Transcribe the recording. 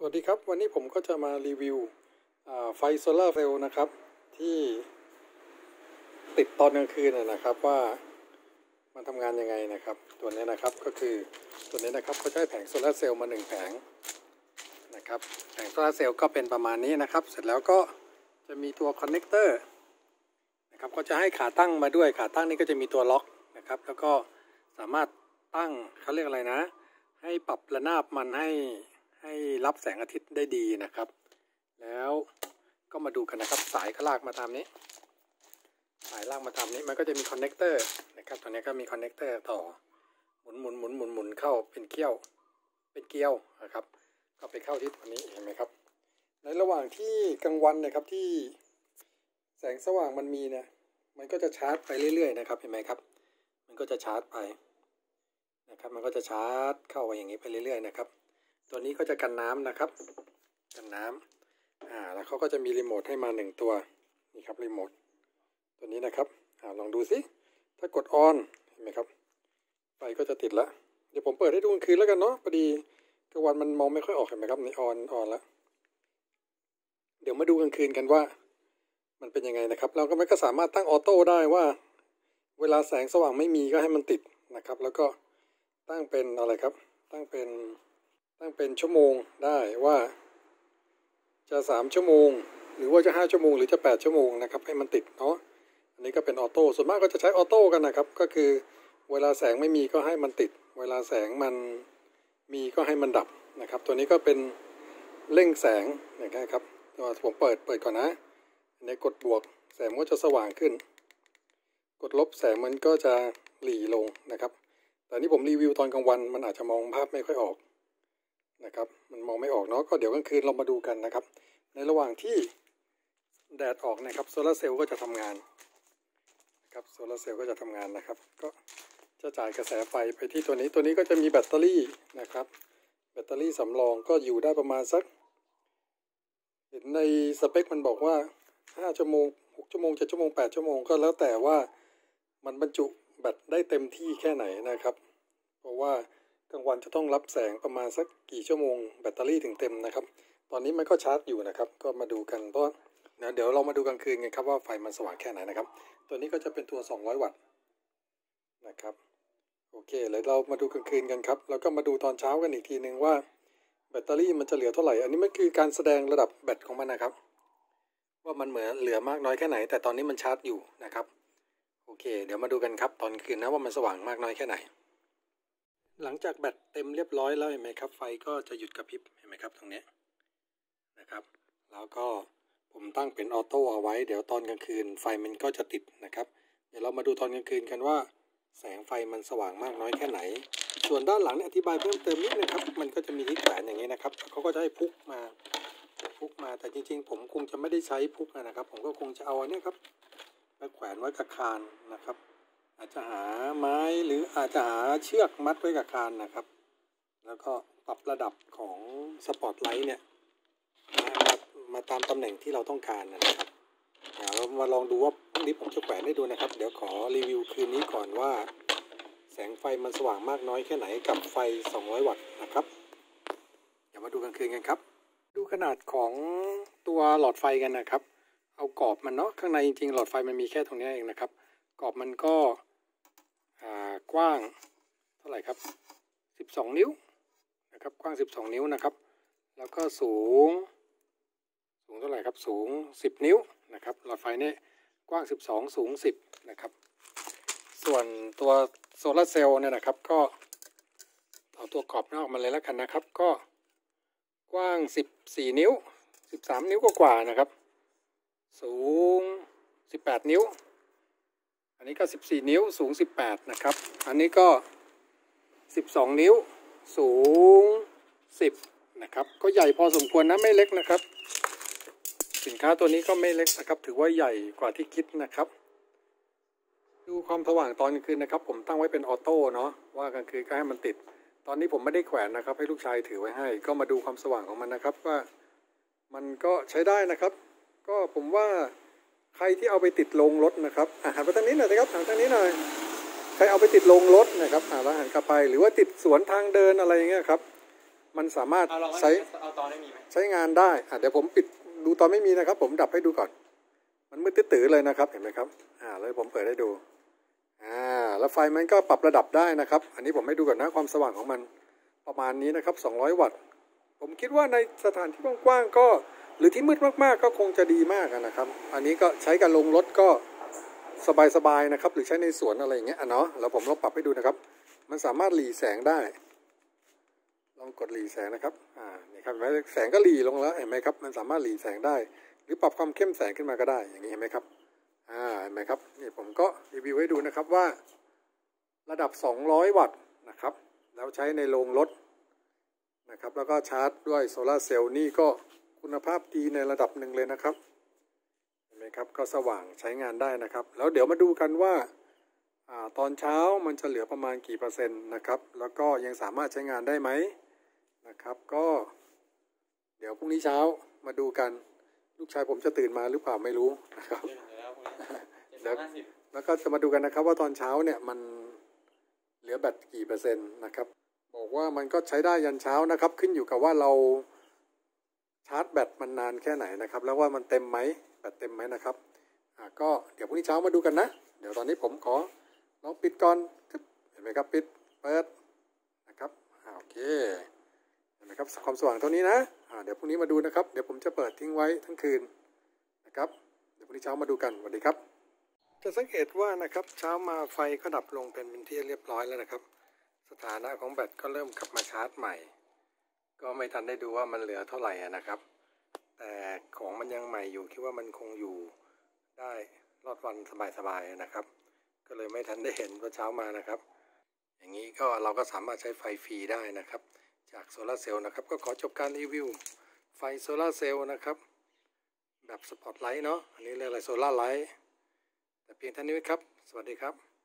วัสดีครับวันนี้ผมก็จะมารีวิวไฟโซลาร์เซลล์นะครับที่ติดตอนกลางคืนนะครับว่ามันทำงานยังไงนะครับตัวนี้นะครับก็คือตัวนี้นะครับเขาใช้แผงโซลาร์เซลล์มา1แผงนะครับแผงโซลาร์เซลล์ก็เป็นประมาณนี้นะครับเสร็จแล้วก็จะมีตัวคอนเนคเตอร์นะครับก็จะให้ขาตั้งมาด้วยขาตั้งนี้ก็จะมีตัวล็อกนะครับแล้วก็สามารถตั้งเขาเรียกอะไรนะให้ปรับระนาบมันให้รับแสงอาทิตย์ได้ดีนะครับแล้วก็มาดูกันนะครับสายก็ลากมาตามนี้สายลากมาตามนี้มันก็จะมีคอนเนคเตอร์นะครับตัวนี้ก็มีคอนเนคเตอร์ต่อหมุนเข้าเป็นเกลียวนะครับก็ไปเข้าที่ตัวนี้เห็นไหมครับในระหว่างที่กลางวันนะครับที่แสงสว่างมันมีเนี่ยมันก็จะชาร์จไปเรื่อยๆนะครับเห็นไหมครับมันก็จะชาร์จไปนะครับมันก็จะชาร์จเข้าไปอย่างนี้ไปเรื่อยๆนะครับตัวนี้ก็จะกันน้ำนะครับกันน้ำแล้วเขาก็จะมีรีโมทให้มา1ตัวนี่ครับรีโมทตัวนี้นะครับลองดูสิถ้ากดออนเห็นไหมครับไฟก็จะติดแล้วเดี๋ยวผมเปิดให้ดูกลางคืนแล้วกันเนาะพอดีกลางวันมันมองไม่ค่อยออกเห็นไหมครับนี่ออนแล้วเดี๋ยวมาดูกลางคืนกันว่ามันเป็นยังไงนะครับเราก็ไม่ก็สามารถตั้งออโต้ได้ว่าเวลาแสงสว่างไม่มีก็ให้มันติดนะครับแล้วก็ตั้งเป็นอะไรครับตั้งเป็นชั่วโมงได้ว่าจะ3ชั่วโมงหรือว่าจะ5ชั่วโมงหรือจะ8ชั่วโมงนะครับให้มันติดเนาะอันนี้ก็เป็นออโต้ส่วนมากก็จะใช้ออโต้กันนะครับก็คือเวลาแสงไม่มีก็ให้มันติดเวลาแสงมันมีก็ให้มันดับนะครับตัวนี้ก็เป็นเร่งแสงนะครับผมเปิดก่อนนะในกดบวกแสงก็จะสว่างขึ้นกดลบแสงมันก็จะหลีลงนะครับแต่นี้ผมรีวิวตอนกลางวันมันอาจจะมองภาพไม่ค่อยออกนะครับมันมองไม่ออกเนาะก็เดี๋ยวกลางคืนเรามาดูกันนะครับในระหว่างที่แดดออกนะครับโซลาร์เซลล์ก็จะทำงานนะครับโซลาร์เซลล์ก็จะทำงานนะครับก็จะจ่ายกระแสไฟไปที่ตัวนี้ก็จะมีแบตเตอรี่นะครับแบตเตอรี่สำรองก็อยู่ได้ประมาณสักเห็นในสเปคมันบอกว่า5ชั่วโมง6ชั่วโมง7ชั่วโมง8ชั่วโมงก็แล้วแต่ว่ามันบรรจุแบตได้เต็มที่แค่ไหนนะครับเพราะว่ากลางวันจะต้องรับแสงประมาณสักกี่ชั่วโมงแบตเตอรี่ถึงเต็มนะครับตอนนี้มันก็ชาร์จอยู่นะครับก็มาดูกันเพราะเดี๋ยวเรามาดูกลางคืนกันครับว่าไฟมันสว่างแค่ไหนนะครับตัวนี้ก็จะเป็นตัว200วัตต์นะครับโอเคเลยเรามาดูกลางคืนกันครับแล้วก็มาดูตอนเช้ากันอีกทีนึงว่าแบตเตอรี่มันจะเหลือเท่าไหร่อันนี้มันคือการแสดงระดับแบตของมันนะครับว่ามันเหลือมากน้อยแค่ไหนแต่ตอนนี้มันชาร์จอยู่นะครับโอเคเดี๋ยวมาดูกันครับตอนคืนนะว่ามันสว่างมากน้อยแค่ไหนหลังจากแบตเต็มเรียบร้อยแล้วเห็นไหมครับไฟก็จะหยุดกระพริบเห็นไหมครับตรงนี้นะครับแล้วก็ผมตั้งเป็นออโต้เอาไว้เดี๋ยวตอนกลางคืนไฟมันก็จะติดนะครับเดี๋ยวเรามาดูตอนกลางคืนกันว่าแสงไฟมันสว่างมากน้อยแค่ไหนส่วนด้านหลังเนี่ยอธิบายเพิ่มเติมนิดนึงครับมันก็จะมีที่แขวนอย่างนี้นะครับเขาก็จะให้พุกมาแต่จริงๆผมคงจะไม่ได้ใช้พุกนะครับผมก็คงจะเอาอันนี้ครับไปแขวนไว้กับคานนะครับอาจจะหาไม้หรืออาจจะหาเชือกมัดไว้กับคานนะครับแล้วก็ปรับระดับของสปอตไลท์เนี่ยมาตามตำแหน่งที่เราต้องการนะครับเรามาลองดูว่าพรุ่งนี้ผมจะแขวนให้ดูนะครับเดี๋ยวขอรีวิวคืนนี้ก่อนว่าแสงไฟมันสว่างมากน้อยแค่ไหนกับไฟ200วัตต์นะครับเดี๋ยวมาดูกลางคืนกันครับดูขนาดของตัวหลอดไฟกันนะครับเอากรอบมันเนาะข้างในจริงๆหลอดไฟมันมีแค่ตรงนี้เองนะครับกรอบมันก็กว้างเท่าไหร่ครับ12นิ้วนะครับกว้าง12นิ้วนะครับแล้วก็สูงเท่าไหร่ครับสูง10นิ้วนะครับหลอดไฟนี่กว้าง12สูง10นะครับส่วนตัวโซลาร์เซลล์เนี่ยนะครับก็เอาตัวกรอบนอกมาเลยแล้วกันนะครับก็กว้าง14นิ้ว13นิ้วกว่านะครับสูง18นิ้วอันนี้ก็14นิ้วสูง18นะครับอันนี้ก็12นิ้วสูง10นะครับก็ใหญ่พอสมควรนะไม่เล็กนะครับสินค้าตัวนี้ก็ไม่เล็กนะครับถือว่าใหญ่กว่าที่คิดนะครับดูความสว่างตอนกลางคืนนะครับผมตั้งไว้เป็นออโต้เนาะว่ากลางคืนก็ให้มันติดตอนนี้ผมไม่ได้แขวนนะครับให้ลูกชายถือไว้ให้ก็มาดูความสว่างของมันนะครับว่ามันก็ใช้ได้นะครับก็ผมว่าใครที่เอาไปติดลงรถนะครับหันไปทางนี้หน่อยนะครับหันทางนี้หน่อยใครเอาไปติดลงรถนะครับแล้วหันกลับไปหรือว่าติดสวนทางเดินอะไรอย่างเงี้ยครับมันสามารถใช้เอาตอนได้มีไหมใช้งานได้เดี๋ยวผมปิดดูตอนไม่มีนะครับผมดับให้ดูก่อนมันมืดตื้อเลยนะครับเห็นไหมครับแล้วผมเปิดให้ดูแล้วไฟมันก็ปรับระดับได้นะครับอันนี้ผมให้ดูก่อนนะความสว่างของมันประมาณนี้นะครับ200 วัตต์ผมคิดว่าในสถานที่กว้างๆก็หรือที่มืดมากๆก็คงจะดีมากนะครับอันนี้ก็ใช้กับลงรถก็สบายๆนะครับหรือใช้ในสวนอะไรอย่างเงี้ยเนาะแล้วผมลองปรับให้ดูนะครับมันสามารถหลีแสงได้ลองกดหลีแสงนะครับนี่ครับเห็นไหมแสงก็หลีลงแล้วเห็นไหมครับมันสามารถหลีแสงได้หรือปรับความเข้มแสงขึ้นมาก็ได้อย่างนี้เห็นไหมครับเห็นไหมครับนี่ผมก็รีวิวให้ดูนะครับว่าระดับ200 วัตต์นะครับแล้วใช้ในโรงรถนะครับแล้วก็ชาร์จด้วยโซลาร์เซลล์นี่ก็คุณภาพดีในระดับหนึ่งเลยนะครับเห็นไหมครับก็สว่างใช้งานได้นะครับแล้วเดี๋ยวมาดูกันว่าตอนเช้ามันจะเหลือประมาณกี่เปอร์เซ็นต์นะครับแล้วก็ยังสามารถใช้งานได้ไหมนะครับก็เดี๋ยวพรุ่งนี้เช้ามาดูกันลูกชายผมจะตื่นมาหรือเปล่าไม่รู้นะครับแล้วก็จะมาดูกันนะครับว่าตอนเช้าเนี่ยมันเหลือแบตกี่เปอร์เซ็นต์นะครับบอกว่ามันก็ใช้ได้ยันเช้านะครับขึ้นอยู่กับว่าเราชาร์จแบตมันนานแค่ไหนนะครับแล้วว่ามันเต็มไหมแบตเต็มไหมนะครับก็เดี๋ยวพรุ่งนี้เช้ามาดูกันนะเดี๋ยวตอนนี้ผมขอลองปิดก่อนเห็นไหมครับปิดเปิดนะครับโอเคเห็นไหมครับความสว่างเท่านี้นะเดี๋ยวพรุ่งนี้มาดูนะครับเดี๋ยวผมจะเปิดทิ้งไว้ทั้งคืนนะครับเดี๋ยวพรุ่งนี้เช้ามาดูกันสวัสดีครับจะสังเกตว่านะครับเช้ามาไฟก็ดับลงเป็นที่เรียบร้อยแล้วนะครับสถานะของแบตก็เริ่มกลับมาชาร์จใหม่ก็ไม่ทันได้ดูว่ามันเหลือเท่าไหร่นะครับแต่ของมันยังใหม่อยู่คิดว่ามันคงอยู่ได้รอดวันสบายๆนะครับก็เลยไม่ทันได้เห็นว่าเช้ามานะครับอย่างนี้ก็เราก็สามารถใช้ไฟฟรีได้นะครับจากโซลาร์เซลล์นะครับก็ขอจบการรีวิวไฟโซลาร์เซลล์นะครับแบบสปอตไลท์เนาะอันนี้เรียกอะไรโซลาร์ไลท์แต่เพียงเท่านี้ครับสวัสดีครับ